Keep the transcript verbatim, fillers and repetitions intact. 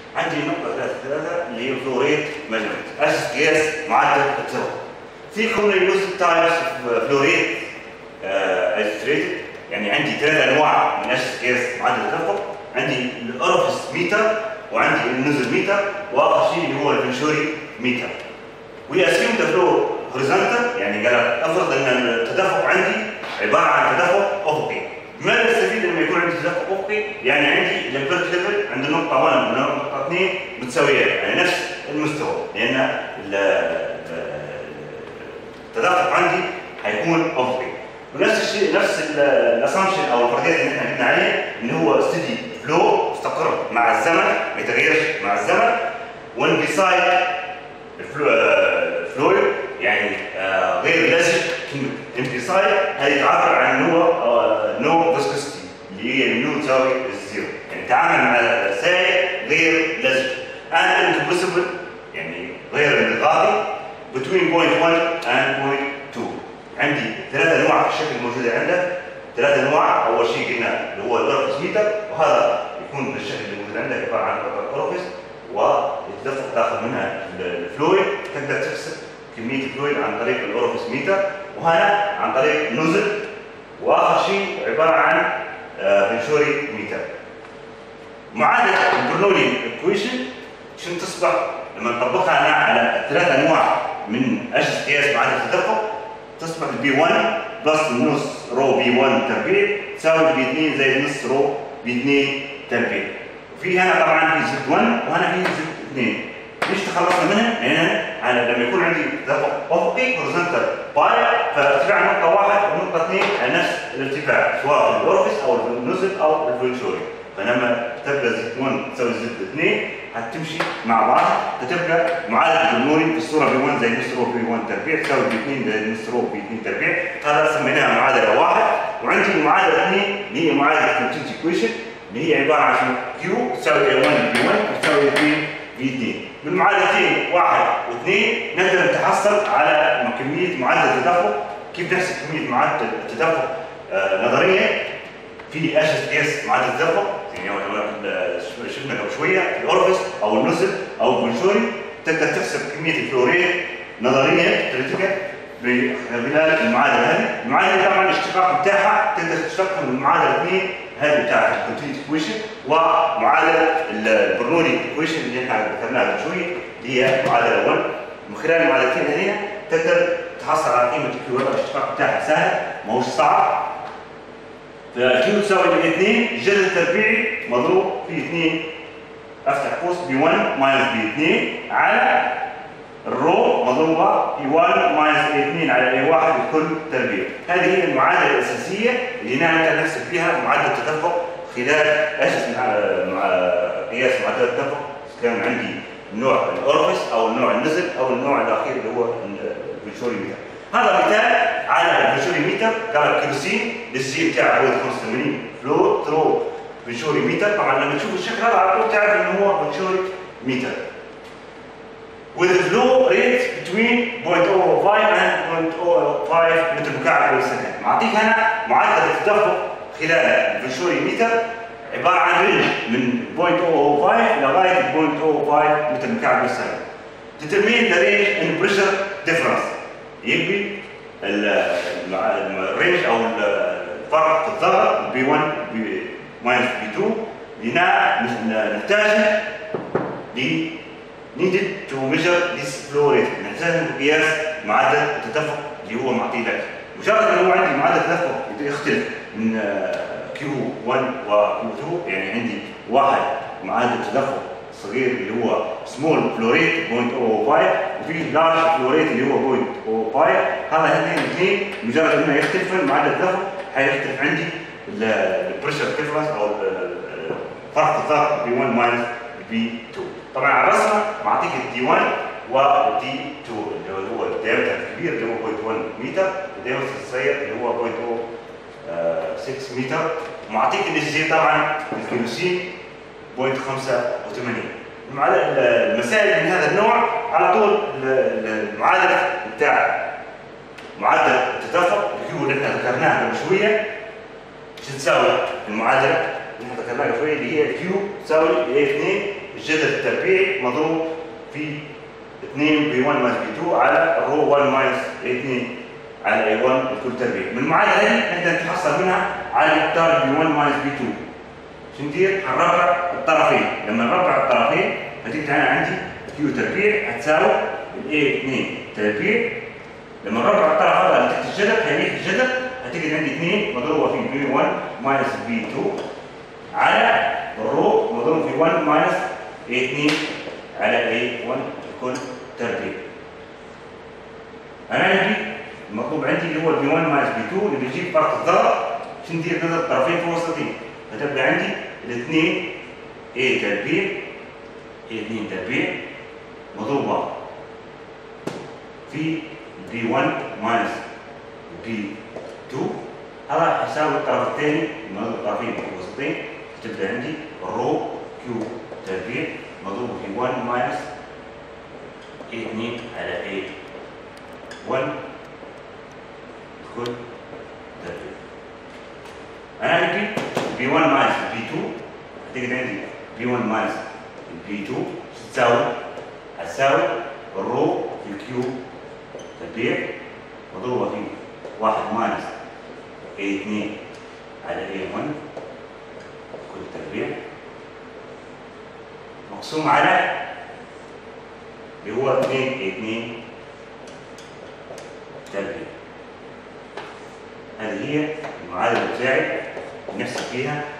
عندي نقطة ثلاثة ثلاثة اللي هي فلوريت ميجرمنت، أساس قياس معدل التدفق. في كومن يوز تايبس فلوريت ايزوتريتد، يعني عندي ثلاث أنواع من أساس قياس معدل التدفق، عندي الأورفيس ميتر وعندي النزل ميتر وآخر شيء اللي هو الفنشوري ميتر. ويأسيوم تفلو هوريزونتال، يعني قال أفرض أن التدفق عندي عبارة عن تدفق أفقي. ماذا استفيد لما يكون عندي تدفق افقي؟ يعني عندي الامبيرت ليفل عند النقطة واحد والنقطة اثنين متساويات، يعني نفس المستوى، لأن التدفق عندي حيكون افقي. ونفس الشيء نفس الاسامبشن او الفرضيات اللي احنا قلنا عليها ان هو ستدي فلو مستقر مع الزمن، ما يتغيرش مع الزمن. وان بيسايد الفلويد يعني آه غير لزج، كلمة امبيسايد هذه تعبر عن نوع نو فيسكوسيتي اللي هي النيو تساوي الزيرو، يعني تعامل مع سائل غير لزج. and incompressible يعني غير انضغاطي between point one and point two. عندي ثلاث انواع في الشكل الموجوده عندك، ثلاث انواع. اول شيء قلنا اللي هو الاورفيس ميتر، وهذا يكون بالشكل اللي موجود عندك عباره عن قطعه اورفيس ويتدفق تاخذ منها الفلويد، تقدر تحسب كميه الفلويد عن طريق الاورفيس ميتر، وهنا عن طريق نزل. واخر شيء عباره عن فنشوري ميتر. معادله البرنولي ايكويشن شنو تصبح لما نطبقها على ثلاث انواع من اجهزه قياس معادله التدفق؟ تصبح البي واحد بلس نص رو بي واحد تربيع تساوي البي اثنين زائد نص رو بي اثنين تربيع. وفي هنا طبعا في زد واحد وهنا في زد اثنين. ليش تخلصنا منها؟ لان يعني لما يكون عندي تدفق افقي هوريزونتال باي، فارتفاع نقطه واحد ونقطه اثنين على نفس الارتفاع، سواء في الاورفيس او النزل او الفنشوري. فلما تبقى زد واحد تساوي زد اثنين هتمشي مع بعض، فتبقى معادله البرنولي في الصوره بي واحد زائد نص رو بي واحد تربيع تساوي بي اثنين زائد نص رو بي اثنين تربيع. هذا سميناها معادله واحد. وعندي المعادله اثنين اللي هي معادله كونتينيوتي ايكويشن اللي هي عباره عن كيو تساوي اي واحد بي واحد وتساوي اثنين بي اثنين. بالمعادلتين واحد واثنين نقدر نتحصل على كميه معدل التدفق. كيف نحسب كميه معدل التدفق آه نظريا في اجهزه قياس معدل التدفق، يعني شفنا قبل شويه الاورفيس او النزل او الفنشوري، تقدر تحسب كميه الفلوريد نظريا تريتيكال خلال المعادله هذه. المعادله طبعا الاشتقاق بتاعها تقدر تشتقها من المعادله اثنين هذه بتاعت الكونتينيوتي ايكويشن ومعادله البرنولي ايكويشن اللي احنا ذكرناها قبل شويه اللي هي معادله واحد. من خلال المعادلتين هذين تقدر تحصل على قيمه الكيو، الاشتقاق بتاعها سهل ما هوش صعب. فالكيو تساوي بي اثنين الجذر التربيعي مضروب في اثنين افتح قوس بي واحد ماينس بي اثنين على الرو مضروبه في واحد ماينس اي اثنين على اي واحد الكل تربيع. هذه هي المعادله الاساسيه اللي نقدر نحسب فيها معدل التدفق خلال اجهزه مع قياس معدل التدفق، كان عندي النوع الاورفيس او النوع النزل او النوع الاخير اللي هو الفنشوري ميتر. هذا مثال على الفنشوري ميتر. قال الكيروسين السي بتاعه هو خمسة وثمانين فلو ثرو فنشوري ميتر. طبعا لما تشوف الشكل هذا على طول تعرف انه هو فنشوري ميتر. with a flow rate between صفر فاصلة صفر خمسة and صفر فاصلة صفر خمسة متر مكعب كل ثانية. معطيك هنا معدل التدفق خلال الفنشوري ميتر عبارة عن رينج من صفر فاصلة صفر خمسة لغاية صفر فاصلة صفر خمسة متر مكعب كل ثانية. determine the range in pressure difference. يبقى الرينج او الفرق في الضغط بي واحد ماينس بي اثنين لنا نحتاج ل needed to measure this flow rate. نحتاج قياس معدل التدفق اللي هو معطيه لك. مجرد ان هو عندي معدل التدفق يختلف من كيو واحد وكيو اثنين، يعني عندي واحد معدل تدفق صغير اللي هو سمول فلوريت صفر فاصلة صفر خمسة وفي لارج فلوريت اللي هو صفر فاصلة صفر خمسة. هذا هذين الاثنين مجرد انه يختلفن معدل التدفق حيختلف عندي البريشر ديفرنس او فرق الضغط بي واحد ماينس بي اثنين. طبعا على الرسمه معطيك الدي واحد والدي اثنين اللي هو الدايمتر الكبير اللي هو صفر فاصلة واحد متر، الدايمتر الصغير اللي هو صفر فاصلة ستة متر. ومعطيك الجي طبعا الكيروسين صفر فاصلة خمسة وثمانين. المسائل من هذا النوع على طول المعادله بتاع معدل التدفق الكيو اللي احنا ذكرناها قبل شويه شو تساوي المعادله اللي احنا ذكرناها شويه اللي هي كيو تساوي A اثنين الجذر التربيعي مضروب في اثنين بي واحد ماينس بي اثنين على رو واحد ماينس A اثنين على A واحد الكل تربيع. من المعادله هذه نقدر نتحصل منها على مقدار بي واحد ماينس بي اثنين. شو ندير؟ حنربع الطرفين، لما نربع الطرفين هتيجي انا عندي كيو تربيع هتساوي الاي اثنين تربيع. لما نربع الطرف هذا اللي تحت الجذر هيميل الجذر هتيجي عندي اثنين مضروبه في بي واحد ماينس بي اثنين على الرو مضروب في واحد ماينس اي اثنين على اي واحد الكل تربيع. انا عندي المطلوب عندي اللي هو البي واحد ماينس بي اثنين اللي بيجيب فرق الضرب. شو ندير؟ نضرب الطرفين في وسطين فتبقى عندي الاثنين اي تربيع اي اثنين تربيع مضروبه في بي واحد ماينس بي اثنين هذا يساوي الطرف الثاني مضروب الطرفين في وسطين تبدا عندي رو كيو تربيع مضروب في واحد ماينس اي اثنين على اي واحد الكل تربيع. انا عندي بي واحد ماينس بي اثنين هتجد عندي بي واحد ماينس بي اثنين تساوي هتساوي الرو في كيو تربيع مضروبه في واحد ماينس اي اثنين على اي واحد كل تربيع مقسوم على اللي هو اثنين اي اثنين تربيع. هذه هي المعادله بتاعي نحسب فيها